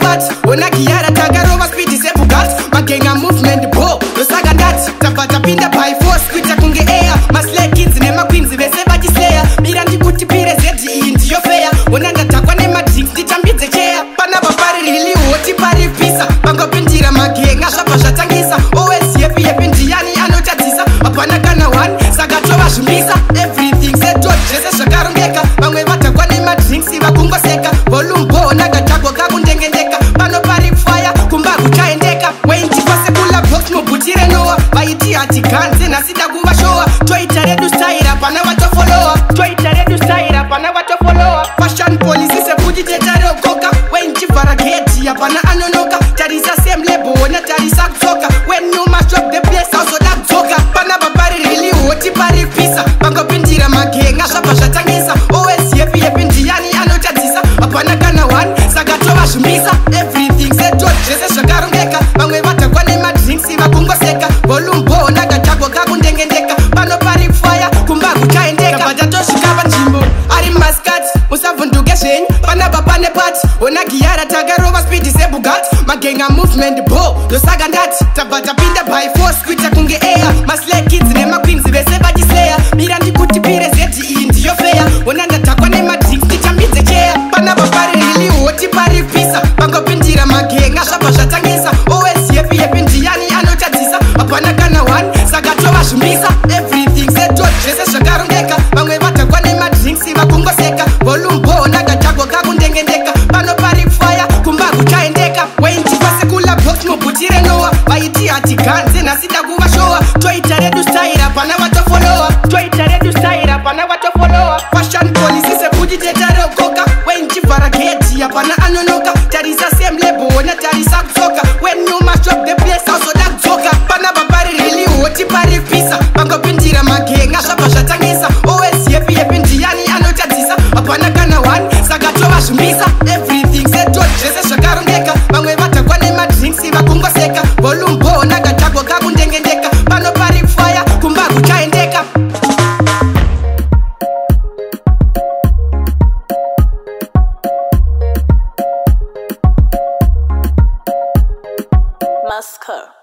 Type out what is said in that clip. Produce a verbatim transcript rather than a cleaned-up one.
part ona kiyara tagarova speed se Bugatti magenga movement bo losaga ndati tabata pinda by force kuita kunge air maslay kids nema queens vese vachislayer mira ndikuti pire zedi iyi ndiyo fair ona ndatakwa nema drinks nditambidze chair pana papari really hoti pari pisa pangopindira magenga zvabva zvatangisa always happy happy ndiyani anotadzisa hapana kana one saka tova zvimbisa everything settled zvese zvakarongeka vamwe vatakwa nema drinks vakungoseka volume bo nakatagwa kakundengendeka pano pari fire kumbagu chaendeka wainjipase kula box mubhutire nowa vaiti hati ganze nasida kuvashowa toita redu style pana watofolowa toita redu style pana watofolowa fashion police sebuti tetarokoka wainjivhara geti hapana anonoka tarisa same label ona tarisa kutsoka when you must drop the place auzoda kudzoka pana papari really hoti pari pisa pangopindira magenga zvabva zvatangisa always happy happy ndiyani anotadzisa hapana kana one saka tova zvimbisa everything settled zvese zvakarongeka vamwe vatakwa nemadrinks vakungoseka volume bo nakatagwa kakundengendeka pano pari fire kumbagu chaendeka batatosvika panzvimbo ari maskati musavhunduke zvenyu panapa pane pati ona giyara takarova speed se Bugatti magenga movement bo losaga ndati tabva tapinda by force kuita kunge air maslay kids nema queens vese vachislayer mira ndikuti pire zedi iyi ndiyo fair ona ndatakwa nemadrinks nditambidze chair panapa pari really hoti pari pisa pangopindira magenga zvabva zvatangisa always happy happy ndiyani anotadzisa hapana kana one saka tova zvimbisa everything settled zvese zvakarongeka vamwe vatakwa nemadrinks vakungoseka volume bo nakatagwa kakundengendeka pano pari fire kumbagu chaendeka wainjipase kula box mubhutire nowa vaiti hati ganze nasida kuvashowa toita redu style pana watofolowa toita redu style pana watofolowa fashion police sebuti tetarokoka wainjivhara geti hapana anonoka tarisa same label ona tarisa kutsoka when you must drop the place auzoda kudzoka pana papari really hoti pari pisa pangopindira magenga zvabva zvatangisa always happy happy ndiyani anotadzisa hapana kana one saka tova zvimbisa everything settled zvese zvakarongeka vamwe vatakwa nemadrinks vakungoseka volume bo nakatagwa kakundengendeka pano pari fire kumbagu chaendeka Masker.